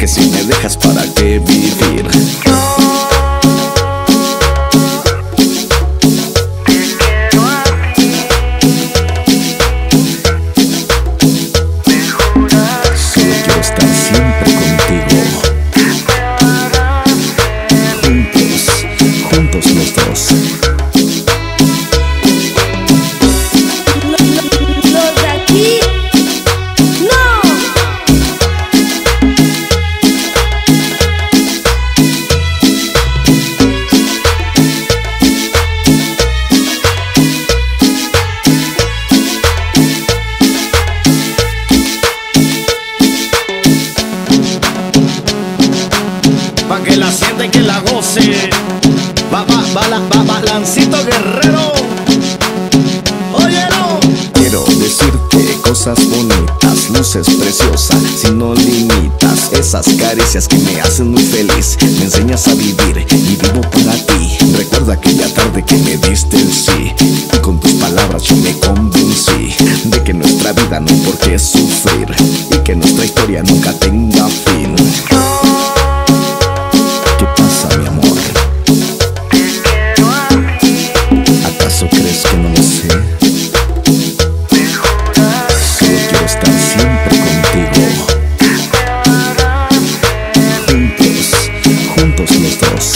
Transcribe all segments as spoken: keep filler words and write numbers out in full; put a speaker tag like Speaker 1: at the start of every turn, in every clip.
Speaker 1: que si me dejas para qué vivir. Solo quiero estar siempre contigo. Juntos, juntos los dos.
Speaker 2: Pa' que la sienta y que la goce. Va, va, va, la, va, balancito guerrero. Óyelo.
Speaker 1: Quiero decirte cosas bonitas, luces preciosas, si no limitas esas caricias que me hacen muy feliz. Me enseñas a vivir y vivo para ti. Recuerda aquella tarde que me diste el sí, y con tus palabras yo me convencí de que nuestra vida no hay por qué sufrir y que nuestra historia nunca tenga fin. ¿Qué pasa, mi amor? ¿Acaso crees que no lo sé? Solo quiero estar siempre contigo. Juntos, juntos los dos.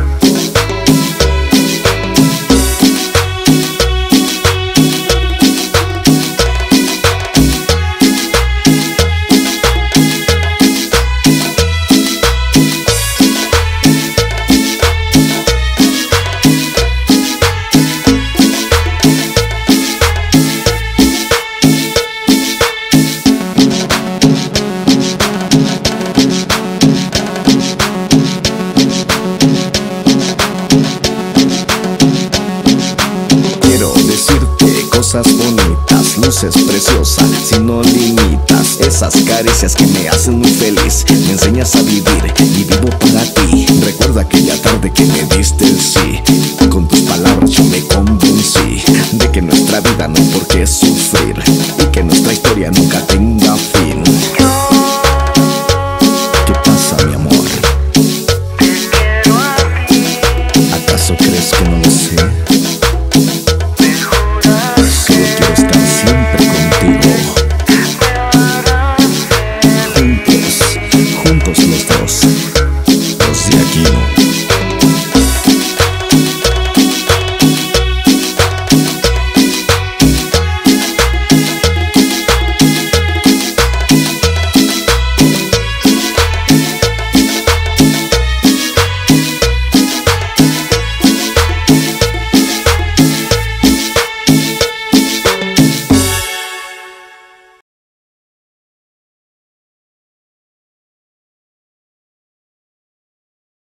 Speaker 1: Cosas bonitas, luces preciosas, si no limitas esas caricias que me hacen muy feliz. Me enseñas a vivir y vivo para ti. Recuerda aquella tarde que me diste el sí, y con tus palabras yo me convencí de que nuestra vida no hay por qué sufrir y que nuestra historia nunca tenga